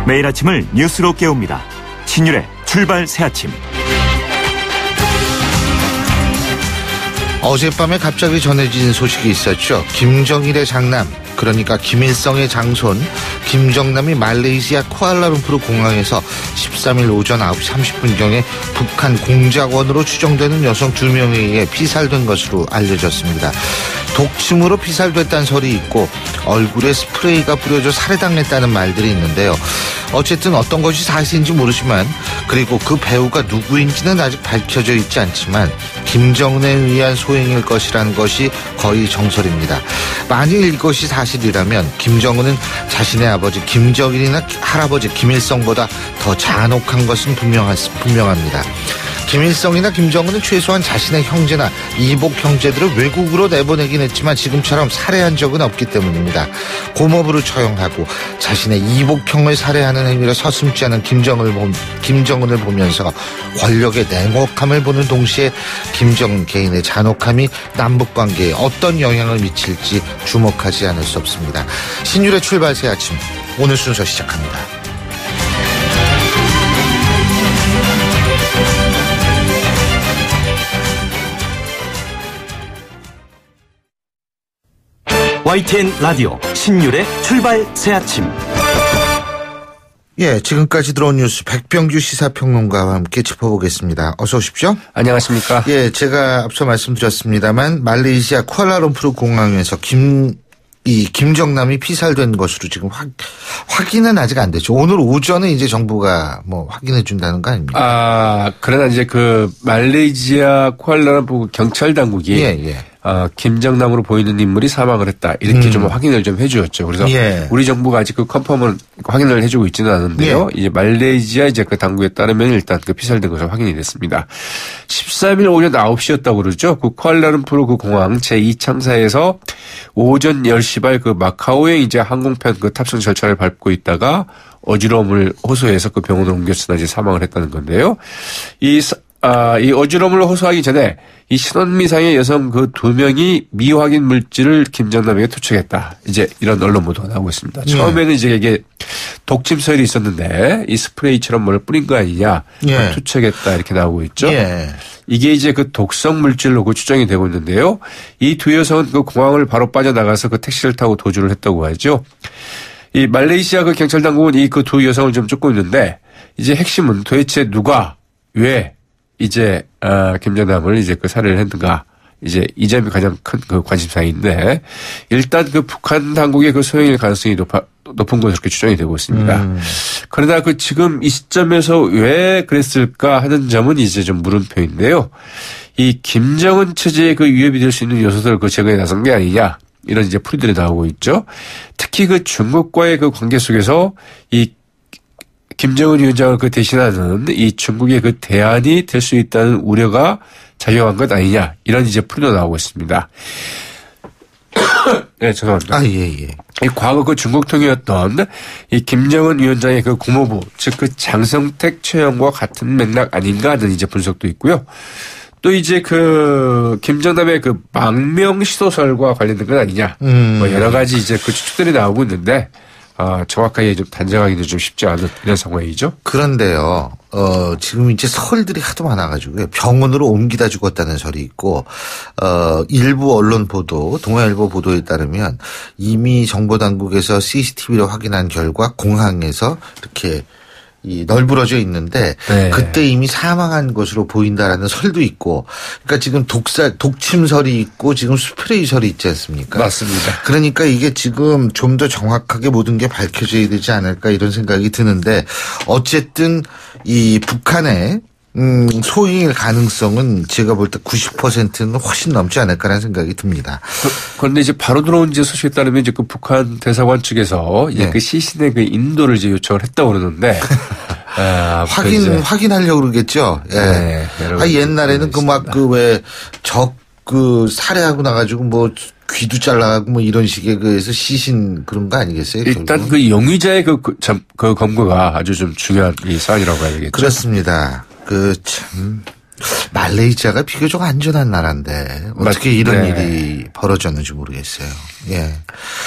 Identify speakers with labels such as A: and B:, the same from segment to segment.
A: 매일 아침을 뉴스로 깨웁니다. 신율의 출발 새아침.
B: 어젯밤에 갑자기 전해진 소식이 있었죠. 김정일의 장남, 그러니까 김일성의 장손 김정남이 말레이시아 쿠알라룸푸르 공항에서 13일 오전 9시 30분경에 북한 공작원으로 추정되는 여성 2명에 의해 피살된 것으로 알려졌습니다. 독침으로 피살됐다는 설이 있고 얼굴에 스프레이가 뿌려져 살해당했다는 말들이 있는데요. 어쨌든 어떤 것이 사실인지 모르지만, 그리고 그 배우가 누구인지는 아직 밝혀져 있지 않지만 김정은에 의한 소행일 것이라는 것이 거의 정설입니다. 만일 이것이 사실이라면 김정은은 자신의 아버지 김정일이나 할아버지 김일성보다 더 잔혹한 것은 분명합니다. 김일성이나 김정은은 최소한 자신의 형제나 이복 형제들을 외국으로 내보내긴 했지만 지금처럼 살해한 적은 없기 때문입니다. 고모부를 처형하고 자신의 이복형을 살해하는 행위를 서슴지 않은 김정은을 보면서 권력의 냉혹함을 보는 동시에 김정은 개인의 잔혹함이 남북관계에 어떤 영향을 미칠지 주목하지 않을 수 없습니다. 신율의 출발 새 아침, 오늘 순서 시작합니다.
A: YTN 라디오 신율의 출발 새아침.
B: 예, 지금까지 들어온 뉴스 백병규 시사평론가와 함께 짚어보겠습니다. 어서 오십시오.
C: 안녕하십니까.
B: 예, 제가 앞서 말씀드렸습니다만 말레이시아 쿠알라룸푸르 공항에서 김정남이 피살된 것으로 지금 확인은 아직 안 됐죠. 오늘 오전에 이제 정부가 확인해 준다는 거 아닙니까?
C: 그러나 이제 그 말레이시아 쿠알라룸푸르 경찰 당국이 김정남으로 보이는 인물이 사망을 했다, 이렇게 좀 확인을 좀 해주었죠. 그래서 우리 정부가 아직 그 컨펌을 확인을 해주고 있지는 않은데요. 이제 말레이시아 이제 그 당국에 따르면 일단 그 피살된 것으로 확인이 됐습니다. 13일 오전 9시였다고 그러죠. 그 쿠알라룸푸르 그 공항 제2창사에서 오전 10시 발 그 마카오에 이제 항공편 그 탑승 절차를 밟고 있다가 어지러움을 호소해서 그 병원으로 옮겼으나 이제 사망을 했다는 건데요. 이 어지러움을 호소하기 전에 이 신원미상의 여성 그 2명이 미확인 물질을 김정남에게 투척했다, 이제 이런 언론 보도가 나오고 있습니다. 처음에는 이제 이게 독침설이 있었는데 이 스프레이처럼 뭘 뿌린 거 아니냐, 투척했다, 이렇게 나오고 있죠. 이게 이제 그 독성 물질로 그 추정이 되고 있는데요. 이 두 여성은 그 공항을 바로 빠져나가서 그 택시를 타고 도주를 했다고 하죠. 이 말레이시아 그 경찰 당국은 이 그 두 여성을 좀 쫓고 있는데, 이제 핵심은 도대체 누가 왜 이제 김정남을 이제 그 살해를 했는가, 이제 이 점이 가장 큰 그 관심사인데, 일단 그 북한 당국의 그 소행일 가능성이 높은 것으로 그렇게 추정이 되고 있습니다. 그러나 그 지금 이 시점에서 왜 그랬을까 하는 점은 이제 좀 물음표인데요. 이 김정은 체제에 그 위협이 될 수 있는 요소들을 그 제거해 나선 게 아니냐, 이런 이제 풀이들이 나오고 있죠. 특히 그 중국과의 그 관계 속에서 이 김정은 위원장을 그 대신하는 이 중국의 그 대안이 될 수 있다는 우려가 작용한 것 아니냐, 이런 이제 풀이도 나오고 있습니다. 네, 죄송합니다.
B: 이
C: 과거 그 중국 통이었던 이 김정은 위원장의 그 고모부, 즉 그 장성택 처형과 같은 맥락 아닌가 하는 이제 분석도 있고요. 또 이제 그 김정남의 그 망명 시도설과 관련된 건 아니냐, 여러 가지 이제 그 추측들이 나오고 있는데, 정확하게 좀 단정하기는 좀 쉽지 않은 이런 상황이죠.
B: 그런데요, 지금 이제 설들이 하도 많아가지고요. 병원으로 옮기다 죽었다는 설이 있고, 일부 언론 보도, 동아일보 보도에 따르면 이미 정보당국에서 CCTV로 확인한 결과 공항에서 이렇게 널브러져 있는데, 그때 이미 사망한 것으로 보인다라는 설도 있고, 그러니까 지금 독침설이 있고 지금 스프레이설이 있지 않습니까?
C: 맞습니다.
B: 그러니까 이게 지금 좀 더 정확하게 모든 게 밝혀져야 되지 않을까, 이런 생각이 드는데, 어쨌든 이 북한의 소행일 가능성은 제가 볼 때 90%는 훨씬 넘지 않을까라는 생각이 듭니다.
C: 그런데 이제 바로 들어온 이제 소식에 따르면 이제 그 북한 대사관 측에서 이제 그 시신의 그 인도를 이제 요청을 했다고 그러는데,
B: 확인하려고 그러겠죠. 옛날에는 살해하고 나가지고 귀도 잘라가고 이런 식의 그래서 시신 그런 거 아니겠어요?
C: 일단
B: 결국은?
C: 그 용의자의 그 검거가 아주 좀 중요한 이 사안이라고 해야 되겠죠.
B: 그렇습니다. 말레이시아가 비교적 안전한 나라인데 어떻게 이런 일이 벌어졌는지 모르겠어요.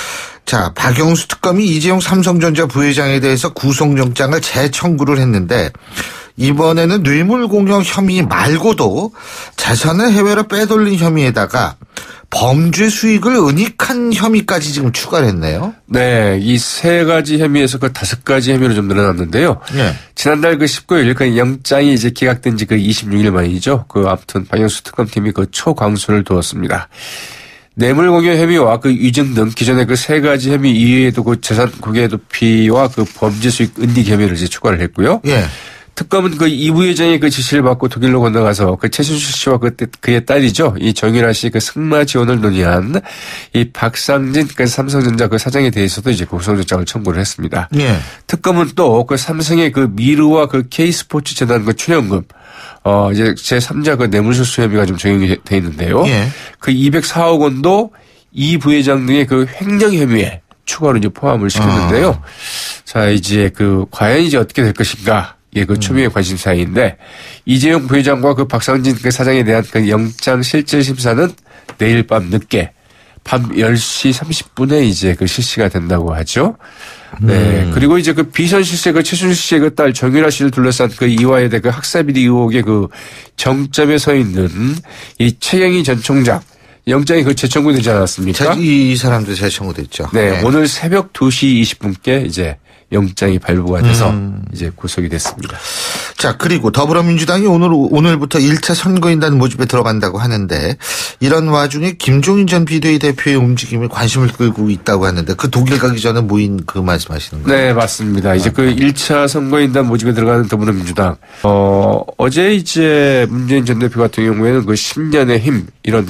B: 자, 박영수 특검이 이재용 삼성전자 부회장에 대해서 구속영장을 재청구를 했는데 이번에는 뇌물공여 혐의 말고도 자산을 해외로 빼돌린 혐의에다가 범죄 수익을 은닉한 혐의까지 지금 추가를 했네요.
C: 네, 이 세 가지 혐의에서 그 5가지 혐의로 좀 늘어났는데요. 네. 지난달 그 19일 그 영장이 이제 기각된 지 그 26일 만이죠. 아무튼 박영수 특검팀이 그 초강수를 두었습니다. 뇌물공여 혐의와 그 위증 등 기존의 그 세 가지 혐의 이외에도 그 재산 공개 도피와 그 범죄 수익 은닉 혐의를 이제 추가를 했고요. 예. 특검은 그 이 부회장의 그 지시를 받고 독일로 건너가서 그 최순실 씨와 그의 딸이죠. 이 정유라 씨 그 승마 지원을 논의한 이 박상진 그 삼성전자 그 사장에 대해서도 이제 구속영장을 청구를 했습니다. 예. 특검은 또 그 삼성의 그 미르와 그 K스포츠 재단 그 출연금 이제 제3자 그 뇌물수수 혐의가 좀 적용이 돼 있는데요. 예. 그 204억 원도 이 부회장 등의 그 횡령 혐의에 추가로 이제 포함을 시켰는데요. 자, 이제 과연 이제 어떻게 될 것인가. 예, 초미의 관심사인데, 이재용 부회장과 그 박상진 그 사장에 대한 그 영장 실질 심사는 내일 밤 늦게, 밤 10시 30분에 이제 실시가 된다고 하죠. 네. 그리고 이제 비선 실세 최순실 씨의 그 딸 정유라 씨를 둘러싼 이화여대 학사비리 의혹의 정점에 서 있는 이 최경희 전 총장. 영장이 재청구되지 않았습니까?
B: 이 사람도 재청구됐죠.
C: 네. 네. 오늘 새벽 2시 20분께 이제 영장이 발부가 돼서 이제 구속이 됐습니다.
B: 자, 그리고 더불어민주당이 오늘부터 1차 선거인단 모집에 들어간다고 하는데 이런 와중에 김종인 전 비대위 대표의 움직임에 관심을 끌고 있다고 하는데 그 독일 가기 전에 모인 그 말씀하시는 거예요?
C: 네, 맞습니다. 이제 1차 선거인단 모집에 들어가는 더불어민주당. 어제 이제 문재인 전 대표 같은 경우에는 10년의 힘 이런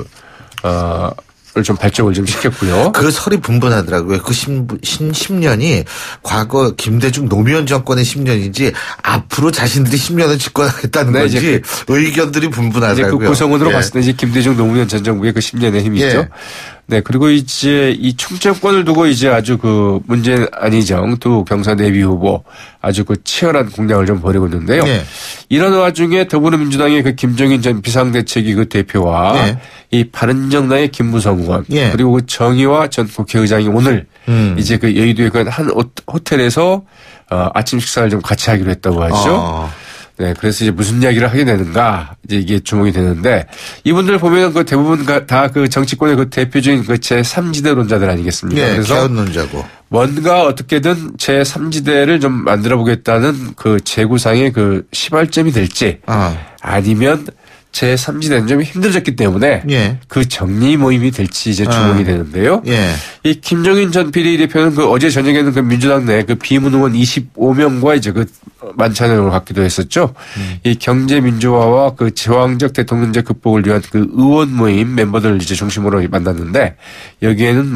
C: 좀 발족을 좀 시켰고요.
B: 그 설이 분분하더라고요. 10년이 과거 김대중 노무현 정권의 10년인지 앞으로 자신들이 10년을 집권하겠다는 건지 의견들이 분분하더라고요.
C: 이제 구성원으로 봤을 때 이제 김대중 노무현 전 정부의 10년의 힘이 있죠. 네, 그리고 이제 이 충청권을 두고 이제 아주 문재인 안희정 두 경선 예비 후보 아주 치열한 공략을 좀 벌이고 있는데요. 네. 이런 와중에 더불어민주당의 김종인 전 비상대책위 대표와 이 바른정당의 김무성 의원 그리고 정의화 전 국회의장이 오늘 이제 여의도의 한 호텔에서 아침 식사를 좀 같이 하기로 했다고 하죠. 네, 그래서 이제 무슨 이야기를 하게 되는가, 이제 이게 주목이 되는데, 이분들 보면 대부분 다 정치권의 대표적인 제3지대론자들 아니겠습니까?
B: 네, 그래서 개헌론자고.
C: 뭔가 어떻게든 제3지대를 좀 만들어 보겠다는 재구상의 시발점이 될지, 아니면 제3지대는 좀 힘들어졌기 때문에 정리 모임이 될지 이제 주목이 되는데요. 이 김종인 전 비대위대표는 어제 저녁에는 민주당 내 비문 의원 25명과 이제 만찬을 갖기도 했었죠. 이 경제 민주화와 제왕적 대통령제 극복을 위한 의원 모임 멤버들을 이제 중심으로 만났는데 여기에는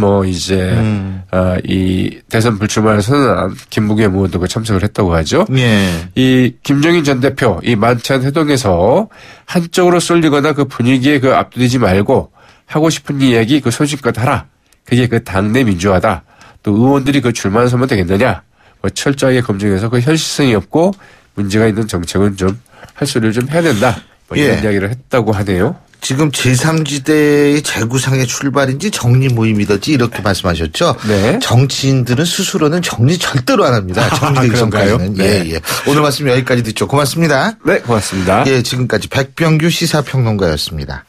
C: 이 대선 불출마를 선언한 김부겸 의원도 참석을 했다고 하죠. 이 김종인 전 대표 이 만찬 회동에서 한쪽으로 쏠리거나 분위기에 압도되지 말고 하고 싶은 이야기 소신껏 하라. 그게 당내 민주화다. 또 의원들이 출마를 서면 되겠느냐. 철저하게 검증해서 현실성이 없고 문제가 있는 정책은 좀 할 소리를 좀 해야 된다. 이런 이야기를 했다고 하네요.
B: 지금 제3지대의 재구상의 출발인지 정리 모임이든지 이렇게 말씀하셨죠. 네. 정치인들은 스스로는 정리 절대로 안 합니다. 정리되기 전까지는. 네. 오늘 말씀 여기까지 듣죠. 고맙습니다.
C: 네, 고맙습니다.
B: 지금까지 백병규 시사평론가였습니다.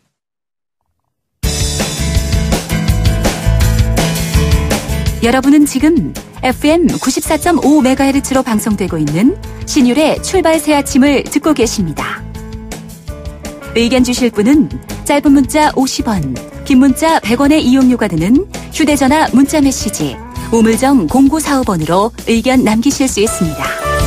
D: 여러분은 지금 FM 94.5MHz로 방송되고 있는 신율의 출발 새 아침을 듣고 계십니다. 의견 주실 분은 짧은 문자 50원, 긴 문자 100원의 이용료가 드는 휴대전화 문자메시지 우물정 0945번으로 의견 남기실 수 있습니다.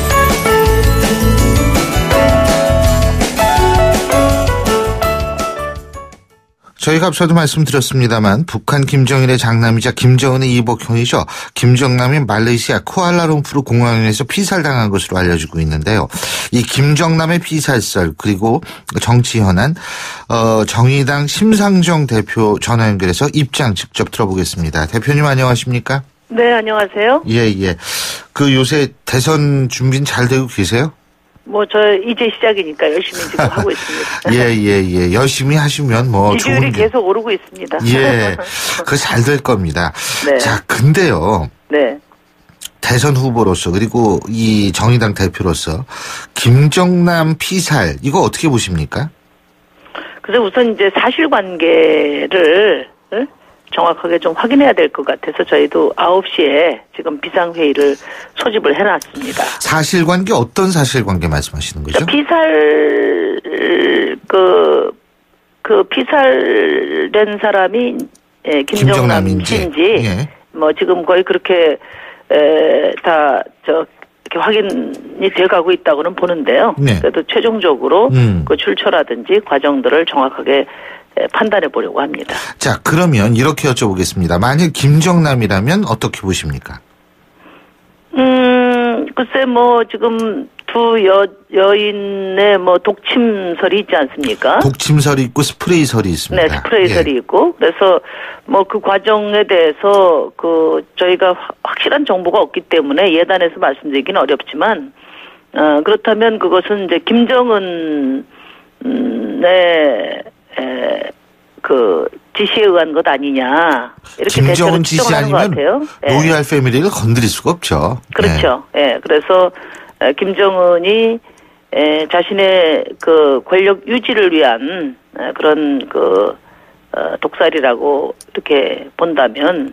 B: 저희가 앞서도 말씀드렸습니다만 북한 김정일의 장남이자 김정은의 이복형이죠. 김정남이 말레이시아 쿠알라룸푸르 공항에서 피살당한 것으로 알려지고 있는데요. 이 김정남의 피살설 그리고 정치 현안 정의당 심상정 대표 전화 연결해서 입장 직접 들어보겠습니다. 대표님 안녕하십니까?
E: 네, 안녕하세요.
B: 예. 요새 대선 준비는 잘 되고 계세요?
E: 저 이제 시작이니까 열심히 지금 하고 있습니다.
B: 예. 열심히 하시면
E: 지지율이 계속 오르고 있습니다.
B: 예. 그거 잘 될 겁니다.
E: 네.
B: 자, 근데요.
E: 네.
B: 대선 후보로서 그리고 이 정의당 대표로서 김정남 피살 이거 어떻게 보십니까?
E: 그래서 우선 이제 사실관계를 정확하게 좀 확인해야 될 것 같아서 저희도 9시에 지금 비상회의를 소집을 해놨습니다.
B: 사실관계 어떤 사실관계 말씀하시는 거죠?
E: 피살 그 피살된 사람이 김정남인지
B: 예.
E: 지금 거의 그렇게 다 이렇게 확인이 돼가고 있다고는 보는데요. 네. 그래도 최종적으로 그 출처라든지 과정들을 정확하게 판단해 보려고 합니다.
B: 자, 그러면 이렇게 여쭤보겠습니다. 만약 김정남이라면 어떻게 보십니까?
E: 글쎄 지금 두 여인의 독침설이 있지 않습니까?
B: 독침설이 있고 스프레이설이 있습니다.
E: 네, 스프레이설이 있고 그래서 그 과정에 대해서 저희가 확실한 정보가 없기 때문에 예단해서 말씀드리기는 어렵지만 그렇다면 그것은 이제 김정은의 지시에 의한 것 아니냐 이렇게
B: 김정은 지시 아니면 로이알 패밀리를 건드릴 수가 없죠.
E: 그렇죠. 예. 그래서 김정은이 자신의 그 권력 유지를 위한 그런 독살이라고 이렇게 본다면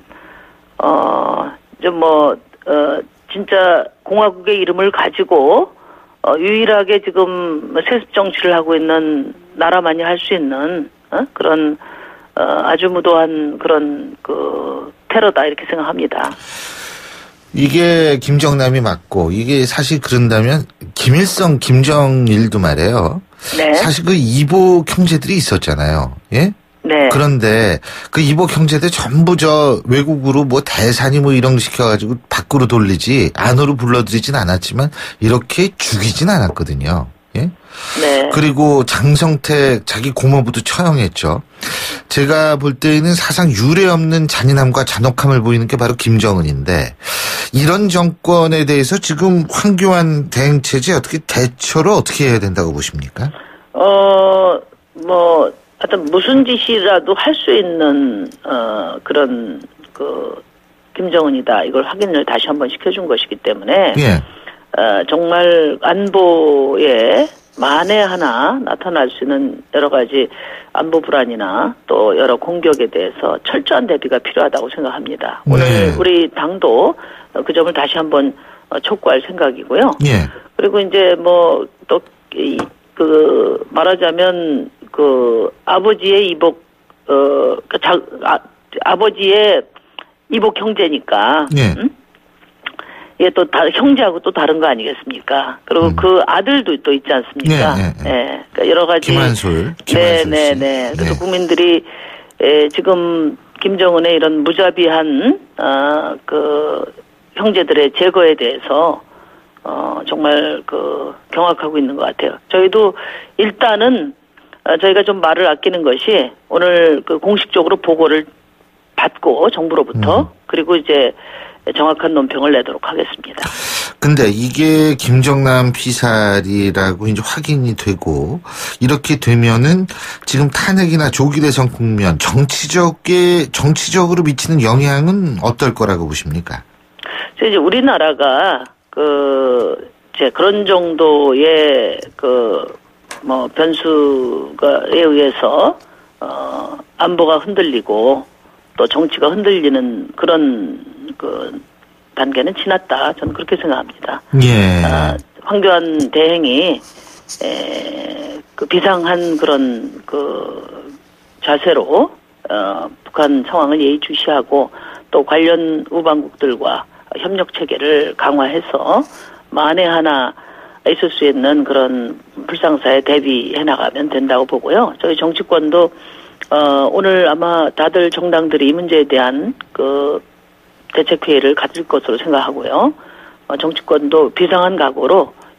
E: 진짜 공화국의 이름을 가지고 유일하게 지금 세습 정치를 하고 있는 나라만이 할 수 있는 그런 아주 무도한 그런 테러다 이렇게 생각합니다.
B: 이게 김정남이 맞고 이게 사실 그런다면 김일성, 김정일도 말이에요.
E: 네.
B: 사실 그 이복 형제들이 있었잖아요. 예?
E: 네.
B: 그런데 그 이복 형제들 전부 외국으로 대산이 이런 거 시켜가지고 밖으로 돌리지 안으로 불러들이진 않았지만 이렇게 죽이진 않았거든요. 예?
E: 네.
B: 그리고 장성택 자기 고모부도 처형했죠. 제가 볼 때에는 사상 유례 없는 잔인함과 잔혹함을 보이는 게 바로 김정은인데 이런 정권에 대해서 지금 황교안 대행체제 어떻게 대처를 어떻게 해야 된다고 보십니까?
E: 하여튼 무슨 짓이라도 할 수 있는 그런 김정은이다 이걸 확인을 다시 한번 시켜준 것이기 때문에
B: 예.
E: 정말 안보에 만에 하나 나타날 수 있는 여러 가지 안보 불안이나 또 여러 공격에 대해서 철저한 대비가 필요하다고 생각합니다. 오늘
B: 네.
E: 우리 당도 그 점을 다시 한번 촉구할 생각이고요.
B: 예.
E: 그리고 이제 또 말하자면 아버지의 이복 아버지의 이복 형제니까.
B: 예.
E: 이게 또 형제하고 또 다른 거 아니겠습니까? 그리고 그 아들도 또 있지 않습니까?
B: 네.
E: 그러니까 여러 가지.
B: 김한솔.
E: 네. 그래서 국민들이 지금 김정은의 이런 무자비한 형제들의 제거에 대해서 정말 경악하고 있는 것 같아요. 저희도 일단은 저희가 좀 말을 아끼는 것이 오늘 공식적으로 보고를 받고 정부로부터 그리고 이제 정확한 논평을 내도록 하겠습니다.
B: 근데 이게 김정남 피살이라고 이제 확인이 되고 이렇게 되면은 지금 탄핵이나 조기 대선 국면 정치적으로 미치는 영향은 어떨 거라고 보십니까?
E: 이제 우리나라가 그런 정도의 변수가에 의해서 안보가 흔들리고 또 정치가 흔들리는 그런 단계는 지났다. 저는 그렇게 생각합니다.
B: 예.
E: 황교안 대행이 비상한 그런 자세로 북한 상황을 예의주시하고 또 관련 우방국들과 협력 체계를 강화해서 만에 하나 있을 수 있는 그런 불상사에 대비해 나가면 된다고 보고요. 저희 정치권도 오늘 아마 다들 정당들이 이 문제에 대한 대책회의를 가질 것으로 생각하고요. 정치권도 비상한 각오로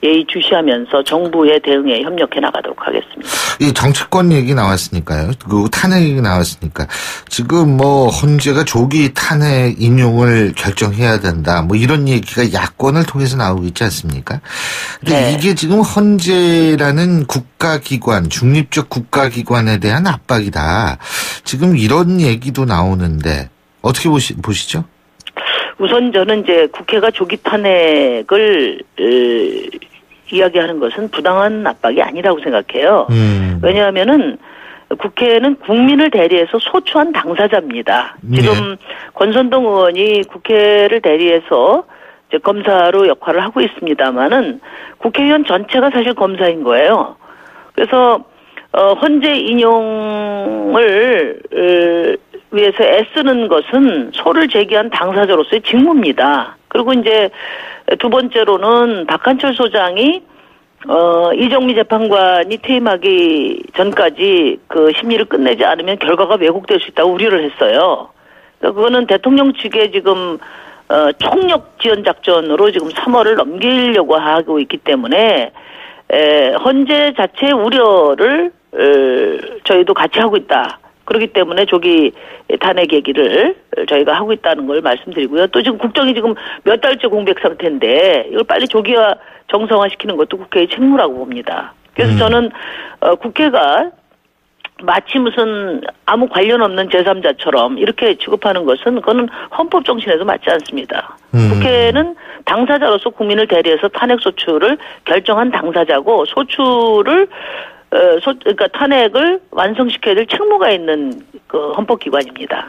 E: 예의주시하면서 정부의 대응에 협력해 나가도록 하겠습니다.
B: 이 정치권 얘기 나왔으니까요. 그 탄핵 얘기 나왔으니까 지금 뭐 헌재가 조기 탄핵 인용을 결정해야 된다. 뭐 이런 얘기가 야권을 통해서 나오고 있지 않습니까? 근데 네. 이게 지금 헌재라는 국가기관, 중립적 국가기관에 대한 압박이다. 지금 이런 얘기도 나오는데 어떻게 보시죠?
E: 우선 저는 이제 국회가 조기 탄핵을 이야기하는 것은 부당한 압박이 아니라고 생각해요. 왜냐하면은 국회는 국민을 대리해서 소추한 당사자입니다. 지금 네. 권선동 의원이 국회를 대리해서 이제 검사로 역할을 하고 있습니다만은 국회의원 전체가 사실 검사인 거예요. 그래서 헌재 인용을 위해서 애쓰는 것은 소를 제기한 당사자로서의 직무입니다. 그리고 이제 두 번째로는 박한철 소장이 이정미 재판관이 퇴임하기 전까지 그 심리를 끝내지 않으면 결과가 왜곡될 수 있다고 우려를 했어요. 그러니까 그거는 대통령 측에 지금 총력 지원 작전으로 지금 3월을 넘기려고 하고 있기 때문에 헌재 자체의 우려를 저희도 같이 하고 있다. 그렇기 때문에 조기 탄핵 얘기를 저희가 하고 있다는 걸 말씀드리고요. 또 지금 국정이 지금 몇 달째 공백 상태인데 이걸 빨리 조기화 정상화시키는 것도 국회의 책무라고 봅니다. 그래서 저는 국회가 마치 무슨 아무 관련 없는 제3자처럼 이렇게 취급하는 것은 그거는 헌법 정신에도 맞지 않습니다. 국회는 당사자로서 국민을 대리해서 탄핵 소추를 결정한 당사자고 소추를 그러니까 탄핵을 완성시켜야 될 책무가 있는 그 헌법기관입니다.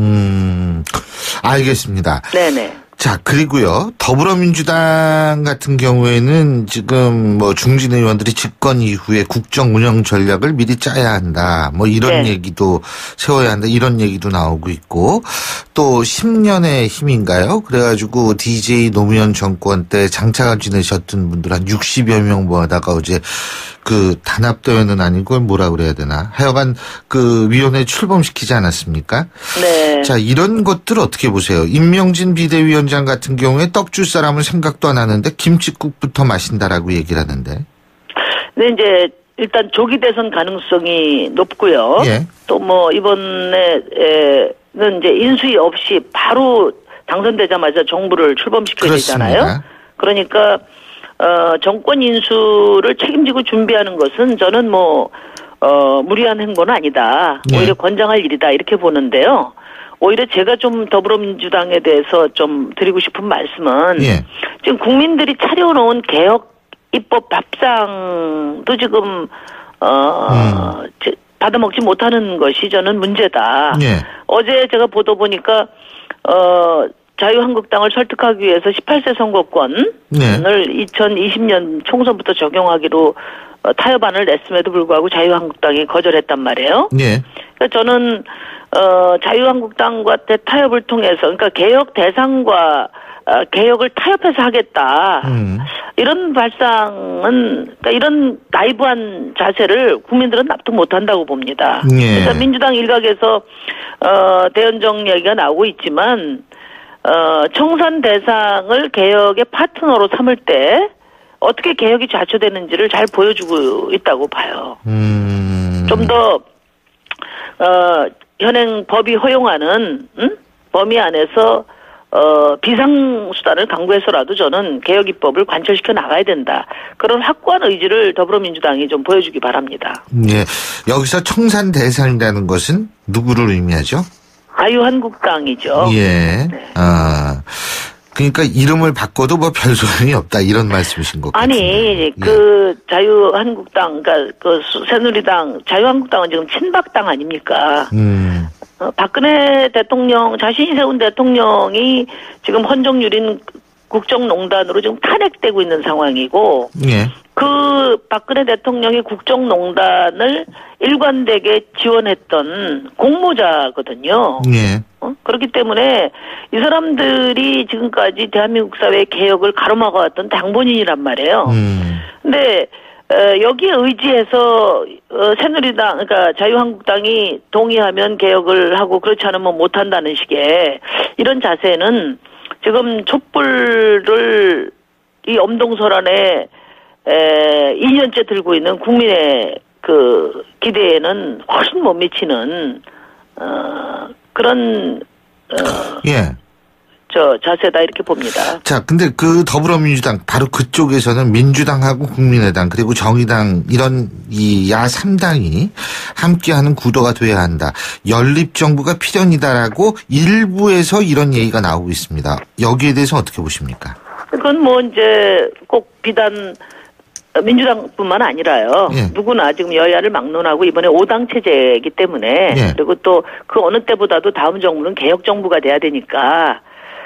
B: 알겠습니다.
E: 네네.
B: 자, 그리고요, 더불어민주당 같은 경우에는 지금 뭐 중진 의원들이 집권 이후에 국정 운영 전략을 미리 짜야 한다. 뭐 이런 네. 얘기도 세워야 한다. 이런 얘기도 나오고 있고 또 10년의 힘인가요? 그래가지고 DJ 노무현 정권 때 장차관 지내셨던 분들 한 60여 명 모아다가 어제 그 단합대회는 아니고 뭐라 그래야 되나? 하여간 그 위원회 출범시키지 않았습니까?
E: 네.
B: 자, 이런 것들 어떻게 보세요? 임명진 비대위원장 같은 경우에 떡 줄 사람은 생각도 안 하는데 김칫국부터 마신다라고 얘기를 하는데.
E: 네, 이제 일단 조기 대선 가능성이 높고요. 예. 또 뭐 이번에는 이제 인수위 없이 바로 당선되자마자 정부를 출범시켜야 되잖아요. 그러니까 정권 인수를 책임지고 준비하는 것은 저는 무리한 행보는 아니다. 오히려 권장할 일이다. 이렇게 보는데요. 오히려 제가 좀 더불어민주당에 대해서 좀 드리고 싶은 말씀은 지금 국민들이 차려놓은 개혁 입법 밥상도 지금 받아먹지 못하는 것이 저는 문제다. 어제 제가 보도 보니까 자유한국당을 설득하기 위해서 18세 선거권을 2020년 총선부터 적용하기로 타협안을 냈음에도 불구하고 자유한국당이 거절했단 말이에요. 그러니까 저는 자유한국당과 타협을 통해서 그러니까 개혁 대상과 개혁을 타협해서 하겠다. 이런 발상은 그러니까 이런 나이브한 자세를 국민들은 납득 못한다고 봅니다. 그래서 민주당 일각에서 대연정 얘기가 나오고 있지만 청산 대상을 개혁의 파트너로 삼을 때 어떻게 개혁이 좌초되는지를 잘 보여주고 있다고 봐요. 좀 더 현행 법이 허용하는 범위 안에서 비상수단을 강구해서라도 저는 개혁 입법을 관철시켜 나가야 된다. 그런 확고한 의지를 더불어민주당이 좀 보여주기 바랍니다.
B: 네, 여기서 청산 대상이라는 것은 누구를 의미하죠?
E: 자유한국당이죠.
B: 예. 네. 그러니까 이름을 바꿔도 뭐 별 소용이 없다 이런 말씀이신 것 같아요.
E: 아니 그 자유한국당 그러니까 그 새누리당 자유한국당은 지금 친박당 아닙니까? 박근혜 대통령 자신이 세운 대통령이 지금 헌정유린 국정농단으로 지금 탄핵되고 있는 상황이고 그 박근혜 대통령이 국정농단을 일관되게 지원했던 공모자거든요. 그렇기 때문에 이 사람들이 지금까지 대한민국 사회의 개혁을 가로막아왔던 당본인이란 말이에요. 근데 여기에 의지해서 새누리당 그러니까 자유한국당이 동의하면 개혁을 하고 그렇지 않으면 못한다는 식의 이런 자세는 지금 촛불을 이 엄동설 안에 2년째 들고 있는 국민의 그 기대에는 훨씬 못 미치는 그런 자세다 이렇게 봅니다.
B: 자, 근데 그 더불어민주당 바로 그쪽에서는 민주당하고 국민의당 그리고 정의당 이런 이 야 3당이 함께하는 구도가 돼야 한다. 연립정부가 필연이다라고 일부에서 이런 얘기가 나오고 있습니다. 여기에 대해서 어떻게 보십니까?
E: 그건 뭐 이제 꼭 비단 민주당뿐만 아니라요. 누구나 지금 여야를 막론하고 이번에 5당 체제이기 때문에 그리고 또 그 어느 때보다도 다음 정부는 개혁 정부가 돼야 되니까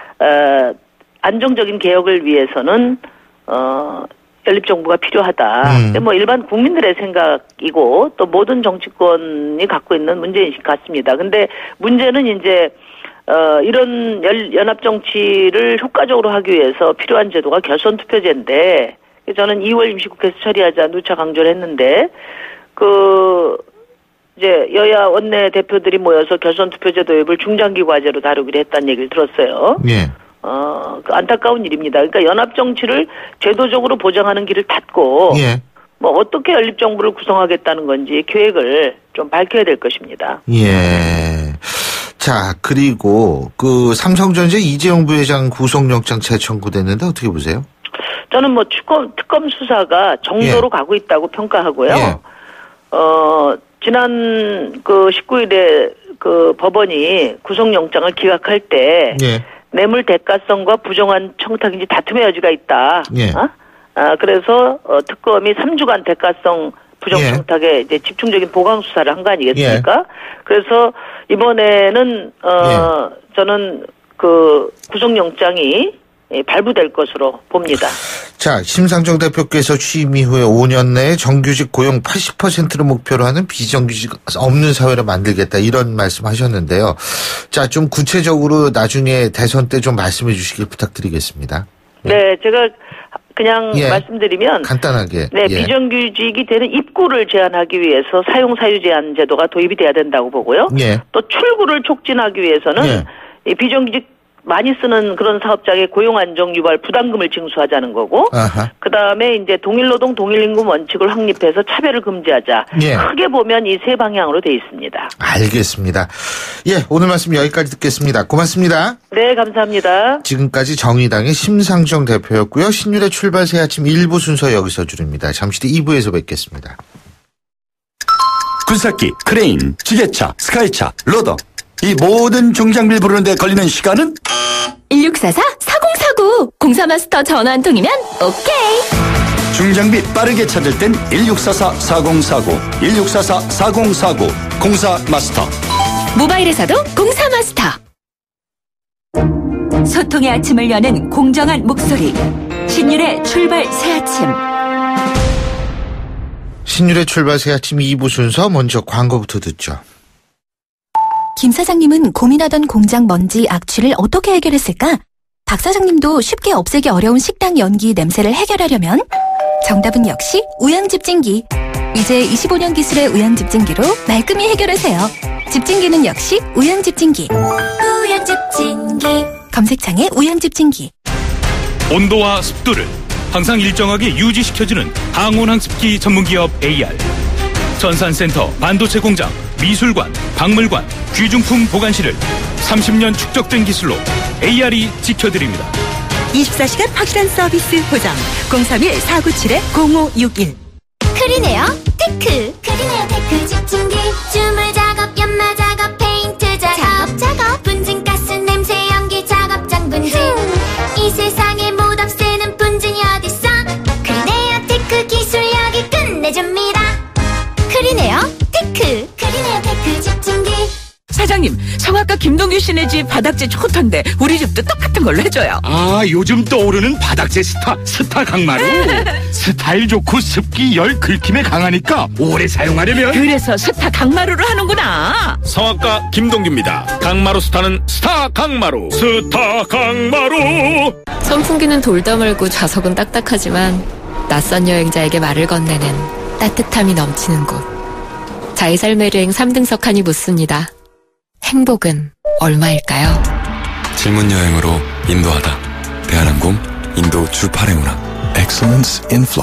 E: 안정적인 개혁을 위해서는 연립정부가 필요하다. 근데 뭐 일반 국민들의 생각이고 또 모든 정치권이 갖고 있는 문제인식 같습니다. 근데 문제는 이제 이런 연합 정치를 효과적으로 하기 위해서 필요한 제도가 결선 투표제인데 저는 2월 임시국회에서 처리하자 누차 강조를 했는데 이제 여야 원내 대표들이 모여서 결선 투표제 도입을 중장기 과제로 다루기로 했다는 얘기를 들었어요. 안타까운 일입니다. 그러니까 연합 정치를 제도적으로 보장하는 길을 닫고 뭐 어떻게 연립 정부를 구성하겠다는 건지 계획을 좀 밝혀야 될 것입니다.
B: 자, 그리고 그 삼성전자 이재용 부회장 구속영장 재청구됐는데 어떻게 보세요?
E: 저는 뭐 특검 수사가 정도로 가고 있다고 평가하고요. 지난 그 19일에 그 법원이 구속영장을 기각할 때 뇌물 대가성과 부정한 청탁인지 다툼의 여지가 있다. 그래서 특검이 3주간 대가성 부정 청탁에 이제 집중적인 보강 수사를 한 거 아니겠습니까? 그래서 이번에는 저는 그 구속영장이 발부될 것으로 봅니다.
B: 자, 심상정 대표께서 취임 이후에 5년 내에 정규직 고용 80%를 목표로 하는 비정규직 없는 사회를 만들겠다 이런 말씀하셨는데요. 자, 좀 구체적으로 나중에 대선 때 좀 말씀해 주시길 부탁드리겠습니다.
E: 네, 제가 그냥 말씀드리면
B: 간단하게
E: 비정규직이 되는 입구를 제한하기 위해서 사용 사유 제한 제도가 도입이 돼야 된다고 보고요. 또 출구를 촉진하기 위해서는 이 비정규직 많이 쓰는 그런 사업장의 고용 안정 유발 부담금을 징수하자는 거고, 그 다음에 이제 동일노동 동일임금 원칙을 확립해서 차별을 금지하자. 크게 보면 이 세 방향으로 돼 있습니다.
B: 알겠습니다. 오늘 말씀 여기까지 듣겠습니다. 고맙습니다.
E: 네, 감사합니다.
B: 지금까지 정의당의 심상정 대표였고요. 신율의 출발 새 아침 1부 순서 여기서 줄입니다. 잠시 뒤 2부에서 뵙겠습니다.
F: 군사기, 크레인, 지게차, 스카이차, 로더. 이 모든 중장비를 부르는데 걸리는 시간은?
D: 1644-4049 공사마스터 전화 한 통이면 오케이.
F: 중장비 빠르게 찾을 땐 1644-4049 1644-4049 공사마스터.
D: 모바일에서도 공사마스터. 소통의 아침을 여는 공정한 목소리 신율의 출발 새아침.
B: 신율의 출발 새아침 2부 순서 먼저 광고부터 듣죠.
G: 김 사장님은 고민하던 공장 먼지 악취를 어떻게 해결했을까? 박 사장님도 쉽게 없애기 어려운 식당 연기 냄새를 해결하려면 정답은 역시 우양집진기. 이제 25년 기술의 우양집진기로 말끔히 해결하세요. 집진기는 역시 우양집진기. 우양집진기. 검색창에 우양집진기.
H: 온도와 습도를 항상 일정하게 유지시켜주는 항온항습기 전문기업 AR. 전산센터, 반도체 공장, 미술관, 박물관, 귀중품 보관실을 30년 축적된 기술로 AR이 지켜드립니다.
I: 24시간 확실한 서비스 보장 031-497-0561.
J: 크리네어 테크. 크리네어 테크 집중기. 주물 작업, 연마 작업, 페인트 작업, 분진가스 냄새 연기 작업장 분진. 이 세상에 못 없애는 분진이 어딨어. 크리네어 테크 기술력이 끝내줍니다. 크리네어 테크. 크리네어 테크 집중기.
I: 사장님, 성악가 김동규 씨네 집 바닥재 좋던데 우리 집도 똑같은 걸로 해줘요.
K: 아, 요즘 떠오르는 바닥재 스타 강마루. 스타일 좋고 습기 열 긁힘에 강하니까 오래 사용하려면.
I: 그래서 스타 강마루를 하는구나.
H: 성악가 김동규입니다. 강마루 스타는 스타 강마루. 스타 강마루.
L: 선풍기는 돌다물고 좌석은 딱딱하지만 낯선 여행자에게 말을 건네는 따뜻함이 넘치는 곳. 자의 삶의 여행 3등석 칸이 묻습니다. 행복은 얼마일까요?
M: 질문 여행으로 인도하다. 대한항공 인도 주 8회 운항. Excellence in Flight.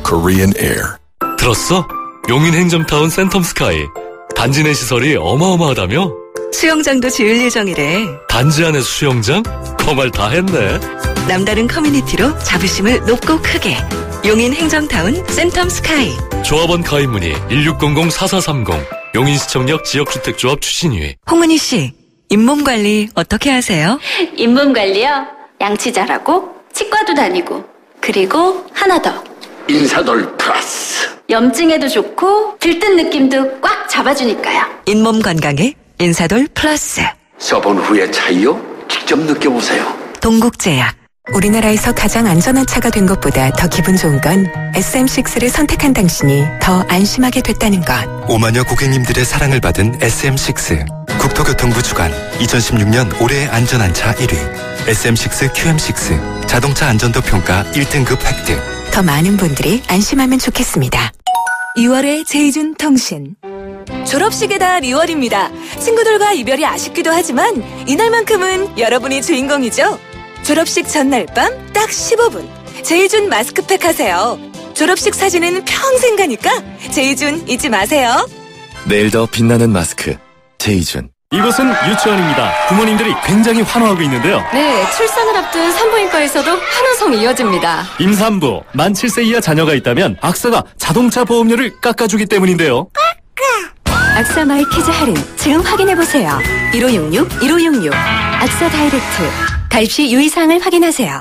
M: Korean Air.
N: 들었어? 용인 행정타운 센텀 스카이. 단지 내 시설이 어마어마하다며?
O: 수영장도 지을 예정이래.
N: 단지 안에 수영장? 거말 다 했네.
O: 남다른 커뮤니티로 자부심을 높고 크게. 용인 행정타운 센텀 스카이.
N: 조합원 가입 문의 1600-4430. 용인시청역 지역주택조합 추진위.
O: 홍은희 씨, 잇몸 관리 어떻게 하세요?
P: 잇몸 관리요? 양치 잘하고 치과도 다니고 그리고 하나 더.
Q: 인사돌 플러스.
P: 염증에도 좋고 들뜬 느낌도 꽉 잡아주니까요.
O: 잇몸 건강에 인사돌 플러스.
Q: 써본 후의 차이요? 직접 느껴보세요.
O: 동국제약. 우리나라에서 가장 안전한 차가 된 것보다 더 기분 좋은 건 SM6를 선택한 당신이 더 안심하게 됐다는 것.
M: 5만여 고객님들의 사랑을 받은 SM6. 국토교통부 주관 2016년 올해의 안전한 차 1위. SM6 QM6 자동차 안전도 평가 1등급 획득.
O: 더 많은 분들이 안심하면 좋겠습니다.
G: 6월의 제이준 통신. 졸업식의 달 2월입니다. 친구들과 이별이 아쉽기도 하지만 이날만큼은 여러분이 주인공이죠. 졸업식 전날 밤 딱 15분. 제이준 마스크팩 하세요. 졸업식 사진은 평생 가니까 제이준 잊지 마세요.
M: 내일 더 빛나는 마스크 제이준.
H: 이곳은 유치원입니다. 부모님들이 굉장히 환호하고 있는데요.
L: 네, 출산을 앞둔 산부인과에서도 환호성이 이어집니다.
H: 임산부, 만 7세 이하 자녀가 있다면 악사가 자동차 보험료를 깎아주기 때문인데요.
G: 악사 마이키즈 할인 지금 확인해보세요. 1566-1566 악사 다이렉트. 가입 시 유의사항을 확인하세요.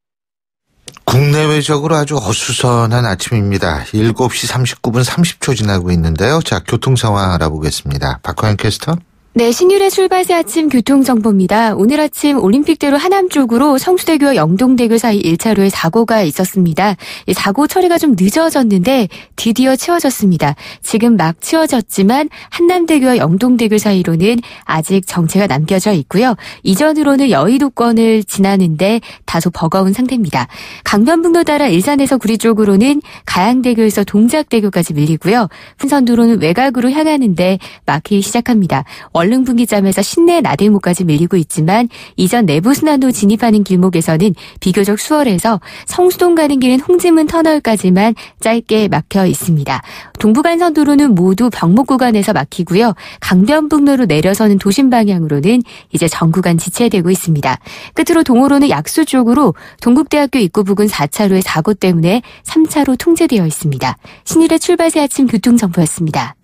B: 국내외적으로 아주 어수선한 아침입니다. 7시 39분 30초 지나고 있는데요. 자, 교통 상황 알아보겠습니다. 박화영 캐스터.
R: 네, 신율의 출발새 아침 교통정보입니다. 오늘 아침 올림픽대로 하남 쪽으로 성수대교와 영동대교 사이 1차로에 사고가 있었습니다. 이 사고 처리가 좀 늦어졌는데 드디어 치워졌습니다. 지금 막 치워졌지만 한남대교와 영동대교 사이로는 아직 정체가 남겨져 있고요. 이전으로는 여의도권을 지나는데 다소 버거운 상태입니다. 강변북로 따라 일산에서 구리 쪽으로는 가양대교에서 동작대교까지 밀리고요. fun선도로는 외곽으로 향하는데 막히기 시작합니다. 얼릉분기점에서 신내 나들목까지 밀리고 있지만 이전 내부순환로 진입하는 길목에서는 비교적 수월해서 성수동 가는 길은 홍지문 터널까지만 짧게 막혀 있습니다. 동부간선도로는 모두 병목 구간에서 막히고요. 강변북로로 내려서는 도심 방향으로는 이제 전 구간 지체되고 있습니다. 끝으로 동호로는 약수 쪽으로 동국대학교 입구 부근 4차로의 사고 때문에 3차로 통제되어 있습니다. 신일의 출발새 아침 교통정보였습니다.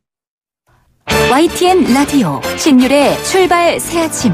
D: YTN 라디오 신율의 출발 새아침.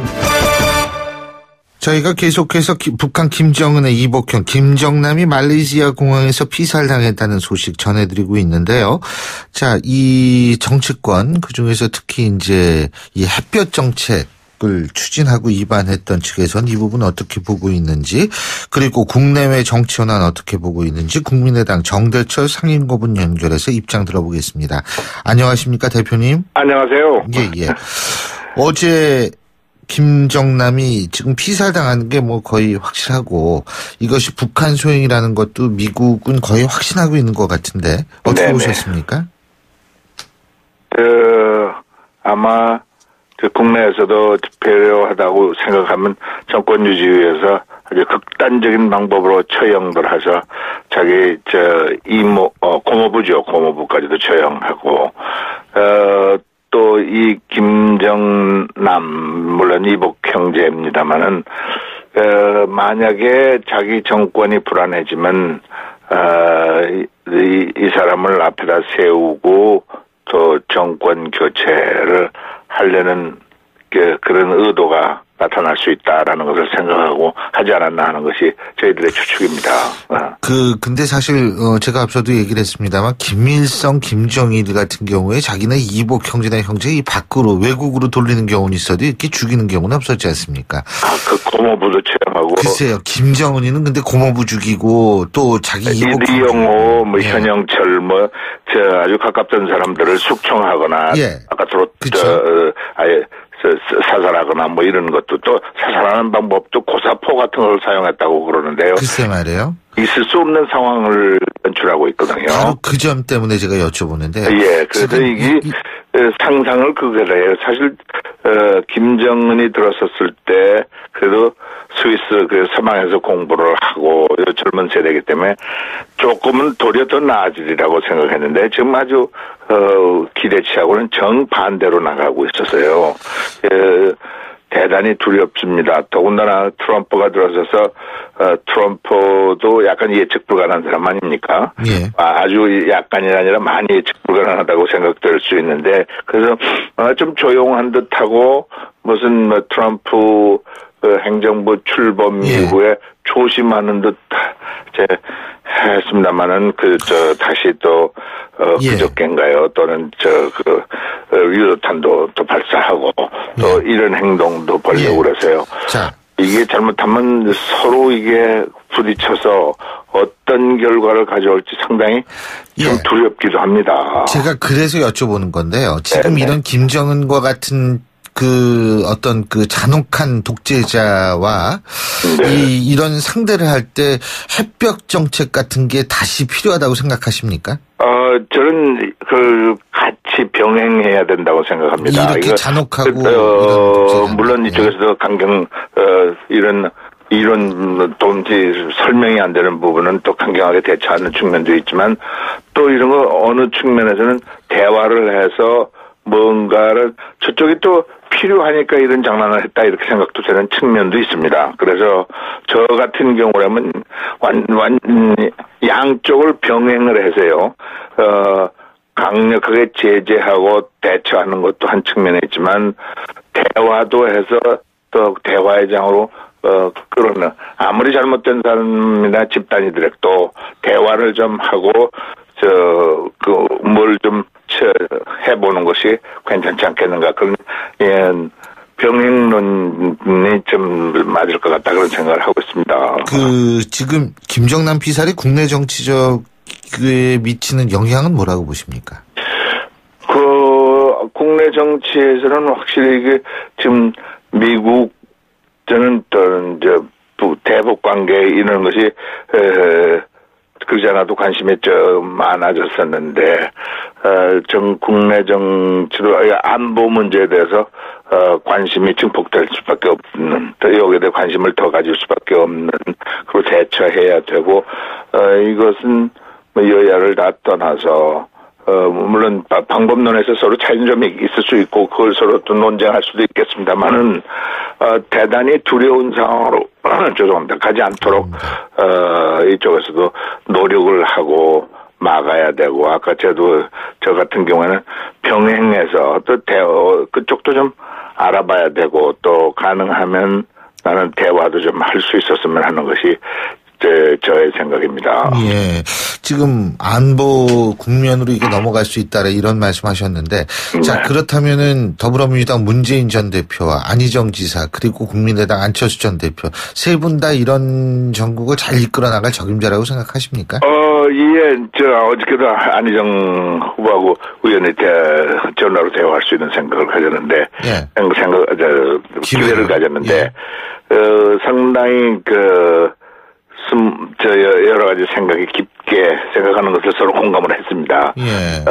B: 저희가 계속해서 북한 김정은의 이복형 김정남이 말레이시아 공항에서 피살당했다는 소식 전해드리고 있는데요. 자, 이 정치권 그중에서 특히 이제 이 햇볕 정책 을 추진하고 입안했던 측에서는 이 부분 어떻게 보고 있는지, 그리고 국내외 정치 현안 어떻게 보고 있는지 국민의당 정대철 상임고문 연결해서 입장 들어보겠습니다. 안녕하십니까 대표님?
S: 안녕하세요.
B: 예. 어제 김정남이 지금 피살당하는 게 뭐 거의 확실하고 이것이 북한 소행이라는 것도 미국은 거의 확신하고 있는 것 같은데 어떻게
S: 네네.
B: 보셨습니까?
S: 아마 국내에서도 배려하다고 생각하면 정권 유지 위해서 아주 극단적인 방법으로 처형들 해서 자기 고모부죠. 고모부까지도 처형하고 또 이 김정남 물론 이복 형제입니다만은 만약에 자기 정권이 불안해지면 이 사람을 앞에다 세우고 또 정권 교체를 하려는 그런 의도가 나타날 수 있다라는 것을 생각하고 하지 않았나 하는 것이 저희들의 추측입니다.
B: 근데 사실 제가 앞서도 얘기를 했습니다만 김일성, 김정일 같은 경우에 자기는 이복 형제나 형제 이 밖으로 외국으로 돌리는 경우는 있어도 이렇게 죽이는 경우는 없었지 않습니까?
S: 그 고모부도 체험하고.
B: 글쎄요, 김정은이는 근데 고모부 죽이고 또 자기 이복
S: 이영호, 현영철 아주 가깝던 사람들을 숙청하거나 바깥으로 아예 사살하거나 이런 것도 또 사살하는 방법도 고사포 같은 걸 사용했다고 그러는데요.
B: 글쎄 말이에요.
S: 있을 수 없는 상황을 연출하고 있거든요.
B: 바로 그 점 때문에 제가 여쭤보는데.
S: 예, 그래서 이게 상상을 그거를 해요. 사실 김정은이 들었었을 때 그래도 스위스 그 서방에서 공부를 하고 젊은 세대이기 때문에 조금은 도리어 더 나아지리라고 생각했는데 지금 아주 기대치하고는 정반대로 나가고 있었어요. 대단히 두렵습니다. 더군다나 트럼프가 들어서서 트럼프도 약간 예측 불가능한 사람 아닙니까?
B: 예.
S: 아주 약간이 아니라 많이 예측 불가능하다고 생각될 수 있는데 그래서 좀 조용한 듯하고 무슨 트럼프 행정부 출범 이후에 조심하는 듯 했습니다만은 다시 또 그저께인가요? 또는 유도탄도 또 발사하고 또 이런 행동도 벌이고 그래서요.
B: 자.
S: 이게 잘못하면 서로 이게 부딪혀서 어떤 결과를 가져올지 상당히 좀 두렵기도 합니다.
B: 제가 그래서 여쭤보는 건데요. 지금
S: 네네.
B: 이런 김정은과 같은 어떤 잔혹한 독재자와 이런 상대를 할 때 핵벽 정책 같은 게 다시 필요하다고 생각하십니까?
S: 저는 같이 병행해야 된다고 생각합니다.
B: 이렇게 잔혹하고
S: 물론 이쪽에서도 이런 도무지 설명이 안 되는 부분은 또 강경하게 대처하는 측면도 있지만 또 이런 거 어느 측면에서는 대화를 해서 뭔가를 저쪽이 또 필요하니까 이런 장난을 했다 이렇게 생각도 되는 측면도 있습니다. 그래서 저 같은 경우라면 양쪽을 병행을 해서요. 강력하게 제재하고 대처하는 것도 한 측면에 있지만 대화도 해서 또 대화의 장으로 끌어내 아무리 잘못된 사람이나 집단이더라도 대화를 좀 하고 뭘 좀 해보는 것이 괜찮지 않겠는가 그런 병행론이 좀 맞을 것 같다 그런 생각을 하고 있습니다.
B: 지금 김정남 피살이 국내 정치적에 미치는 영향은 뭐라고 보십니까?
S: 국내 정치에서는 확실히 이게 지금 미국 저는 또 이제 대북 관계 이런 것이 그러지 않아도 관심이 좀 많아졌었는데 국내 정치로 안보 문제에 대해서 관심이 증폭될 수밖에 없는 또 여기에 대해 관심을 더 가질 수밖에 없는 그리고 대처해야 되고 이것은 여야를 다 떠나서 물론 방법론에서 서로 차이점이 있을 수 있고 그걸 서로 또 논쟁할 수도 있겠습니다만은 대단히 두려운 상황으로 죄송합니다 가지 않도록 이쪽에서도 노력을 하고 막아야 되고 아까 저 같은 경우에는 병행해서 또 그쪽도 좀 알아봐야 되고 또 가능하면 나는 대화도 좀 할 수 있었으면 하는 것이 저의 생각입니다.
B: 예. 지금 안보 국면으로 이게 넘어갈 수 있다 이런 말씀하셨는데 자 그렇다면은 더불어민주당 문재인 전 대표와 안희정 지사 그리고 국민의당 안철수 전 대표 세 분 다 이런 전국을 잘 이끌어 나갈 적임자라고 생각하십니까?
S: 예. 어저께도 안희정 후보하고 의원이 전화로 대화할 수 있는 생각을 가졌는데 기회를 가졌는데 상당히 여러 가지 생각이 깊게 생각하는 것을 서로 공감을 했습니다.
B: 예.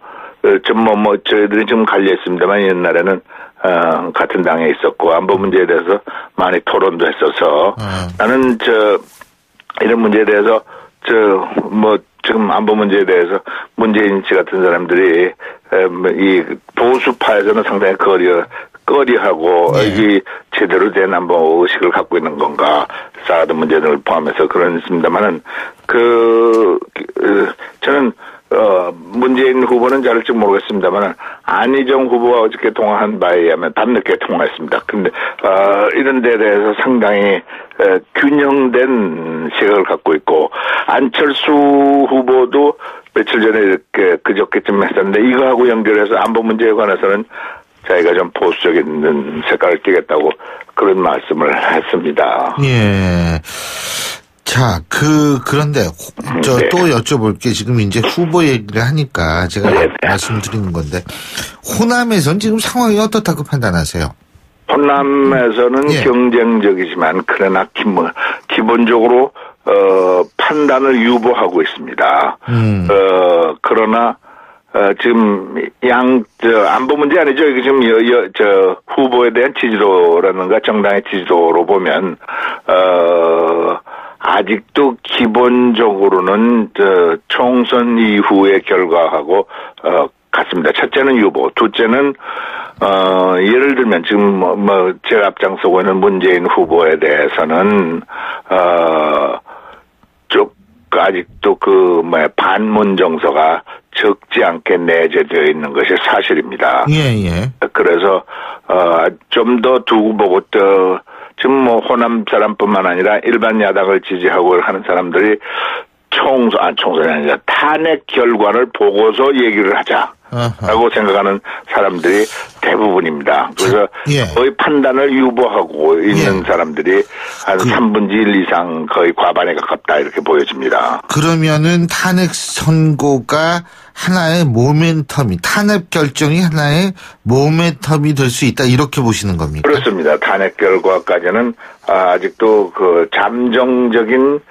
S: 저희들이 좀 갈려 있습니다만 옛날에는, 같은 당에 있었고, 안보 문제에 대해서 많이 토론도 했어서, 나는 이런 문제에 대해서, 지금 안보 문제에 대해서 문재인 씨 같은 사람들이, 이 보수파에서는 상당히 꺼리하고 이 제대로 된 안보 의식을 갖고 있는 건가 사드 문제를 포함해서 그런 있습니다만은 저는 문재인 후보는 잘할지 모르겠습니다만 안희정 후보와 어저께 통화한 바에 의하면 밤늦게 통화했습니다. 근데 이런 데 대해서 상당히 균형된 시각을 갖고 있고 안철수 후보도 며칠 전에 이렇게 그저께쯤 했었는데 이거하고 연결해서 안보 문제에 관해서는 자기가 좀 보수적인 색깔을 띠겠다고 그런 말씀을 했습니다.
B: 예. 자, 그런데, 또 여쭤볼 게 지금 이제 후보 얘기를 하니까 제가 말씀드리는 건데, 호남에선 지금 상황이 어떻다고 판단하세요?
S: 호남에서는 경쟁적이지만, 그러나 기본적으로, 판단을 유보하고 있습니다. 그러나 지금 안보 문제 아니죠. 이게 지금 후보에 대한 지지도라든가 정당의 지지도로 보면 아직도 기본적으로는 총선 이후의 결과하고 같습니다. 첫째는 유보, 둘째는 예를 들면 지금 제가 앞장서고 있는 문재인 후보에 대해서는 아직도 반문 정서가 적지 않게 내재되어 있는 것이 사실입니다.
B: 예.
S: 그래서 좀 더 두고 보고 지금 호남 사람뿐만 아니라 일반 야당을 지지하고 하는 사람들이 총선이 아니라 탄핵 결과를 보고서 얘기를 하자라고 생각하는 사람들이 대부분입니다. 그래서 거의 판단을 유보하고 있는 사람들이 한 3분의 1 이상 거의 과반에 가깝다 이렇게 보여집니다.
B: 그러면은 탄핵 선고가 하나의 모멘텀이, 탄핵 결정이 하나의 모멘텀이 될 수 있다 이렇게 보시는 겁니까?
S: 그렇습니다. 탄핵 결과까지는 아직도 잠정적인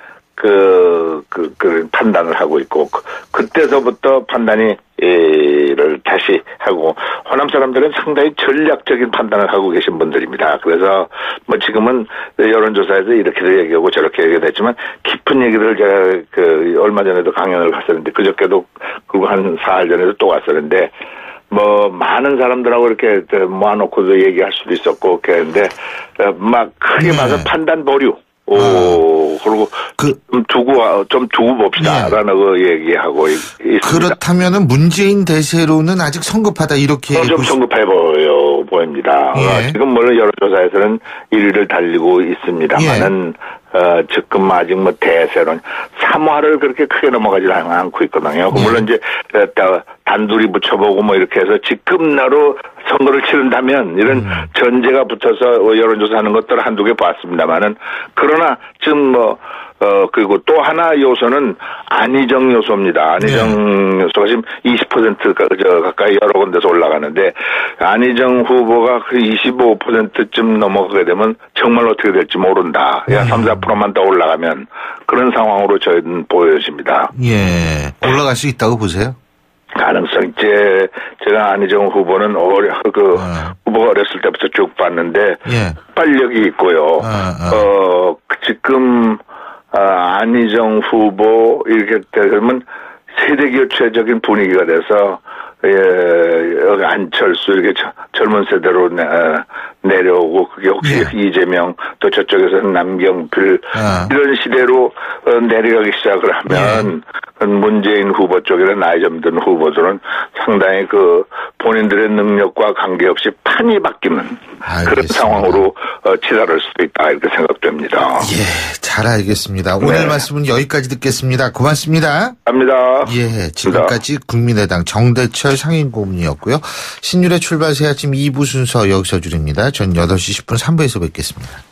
S: 판단을 하고 있고, 그때서부터 판단을 다시 하고, 호남 사람들은 상당히 전략적인 판단을 하고 계신 분들입니다. 그래서 지금은 여론조사에서 이렇게도 얘기하고 저렇게 얘기도 했지만, 깊은 얘기를 제가 얼마 전에도 강연을 갔었는데, 그저께도 그리고 한 4일 전에도 또 왔었는데, 많은 사람들하고 이렇게 모아놓고도 얘기할 수도 있었고, 그랬는데, 크게 봐서 판단 보류. 그리고 좀 두고 봅시다라는 거 얘기하고 있습니다.
B: 그렇다면은 문재인 대세로는 아직 성급하다 이렇게
S: 좀 성급해 보입니다. 지금 물론 여론조사에서는 1위를 달리고 있습니다만은 지금 아직 대세론 3화를 그렇게 크게 넘어가지 않고 있거든요. 물론 이제 단둘이 붙여보고 이렇게 해서 직급나로 선거를 치른다면 이런 전제가 붙어서 여론조사하는 것들을 한두 개 봤습니다만은, 그러나 지금 그리고 또 하나 요소는 안희정 요소입니다. 안희정 요소가 지금 20% 가까이 여러 군데서 올라가는데, 안희정 후보가 25%쯤 넘어가게 되면 정말 어떻게 될지 모른다. 3-4%만 더 올라가면 그런 상황으로 저희는 보여집니다.
B: 올라갈 수 있다고 보세요?
S: 가능성 제가 안희정 후보는 후보가 어렸을 때부터 쭉 봤는데 발력이 있고요. 지금 안희정 후보 이렇게 되면 세대교체적인 분위기가 돼서 여기 안철수 이렇게 젊은 세대로 내려오고, 그게 혹시 이재명 또 저쪽에서는 남경필 이런 시대로 내려가기 시작을 하면 문재인 후보 쪽이나 나이 좀 든 후보들은 상당히 본인들의 능력과 관계없이 판이 바뀌는 그런 상황으로 치달을 수도 있다 이렇게 생각됩니다.
B: 잘 알겠습니다. 오늘 말씀은 여기까지 듣겠습니다. 고맙습니다.
S: 감사합니다.
B: 지금까지 국민의당 정대철 상임고문이었고요. 신율의 출발 새 아침 2부 순서 여기서 줄입니다. 전 8시 10분 3부에서 뵙겠습니다.